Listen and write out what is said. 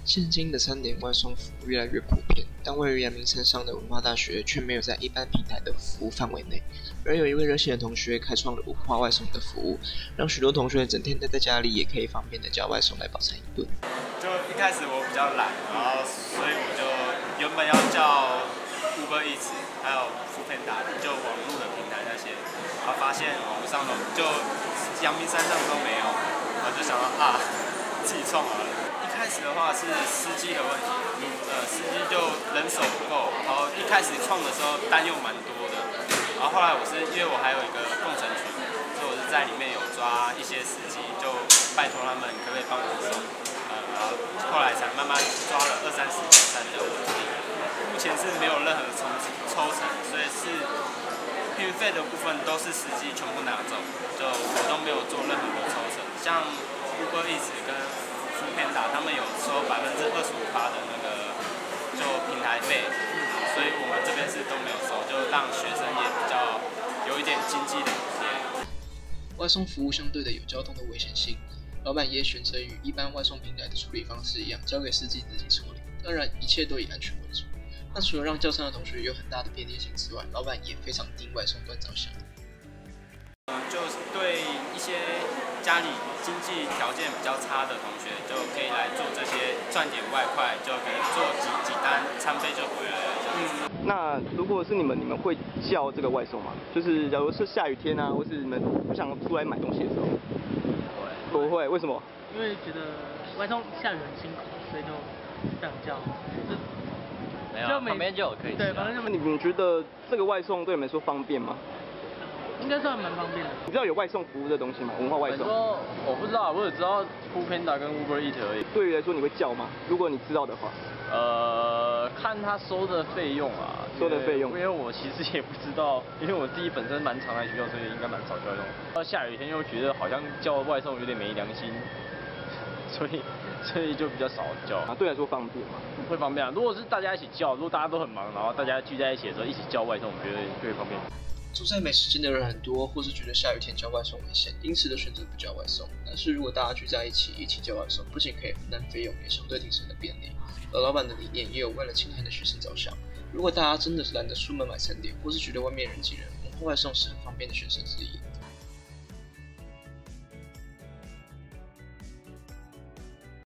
现今的餐点外送服务越来越普遍，但位于阳明山上的文化大学却没有在一般平台的服务范围内。而有一位热心的同学开创了文化外送的服务，让许多同学整天待在家里也可以方便的叫外送来饱餐一顿。 就一开始我比较懒，然后所以我就原本要叫 Uber Eats， 还有 Foodpanda， 就网络的平台那些，然后发现网络上就阳明山上都没有，然后就想到自己创好了。一开始的话是司机的问题，司机就人手不够，然后一开始创的时候单又蛮多的，然后后来因为我还有一个共乘群，所以我是在里面有抓一些司机，就拜托他们可不可以帮我送，然后后来才慢慢抓了20-30台比较稳定。目前是没有任何抽成，所以是运费的部分都是司机全部拿走，就我都没有做任何的抽成。像 Uber Eats 跟 Foodpanda 他们有收25%的那个就平台费，所以我们这边是都没有收，就让学生也比较有一点经济的补贴。 外送服务相对的有交通的危险性，老板也选择与一般外送平台的处理方式一样，交给司机自己处理。当然，一切都以安全为主。那除了让叫餐的同学有很大的便利性之外，老板也非常替外送端着想。 就是对一些家里经济条件比较差的同学，就可以来做这些赚点外快，就可能做几单，餐费就回来了。 那如果是你们会叫这个外送吗？就是假如是下雨天啊，或是你们不想出来买东西的时候，不会，为什么？ 因为觉得外送下雨很辛苦，所以就这样叫。 没有，旁边就有可以吃。 对，反正就你们觉得这个外送对你们说方便吗？ 应该算蛮方便的。 你知道有外送服务的东西吗？文化外送？ 我不知道，我只知道 Foodpanda 跟 Uber Eats 而已。 对于来说，你会叫吗？如果你知道的话。 看他收的费用啊。 收的费用。 因为我其实也不知道，因为我自己本身蛮常来学校，所以应该蛮少叫外送。到下雨天又觉得好像叫外送有点没良心，所以就比较少叫。 对来说方便吗？ 会方便啊。如果是大家一起叫，如果大家都很忙，然后大家聚在一起的时候一起叫外送，我觉得就会方便。 住在美食街的人很多，或是觉得下雨天叫外送危险，因此的选择不叫外送。但是如果大家聚在一起叫外送，不仅可以分担费用，也相对提升了便利。而老板的理念也有为了清寒的学生着想。如果大家真的是懒得出门买餐点，或是觉得外面人挤人，文化外送是很方便的选择之一。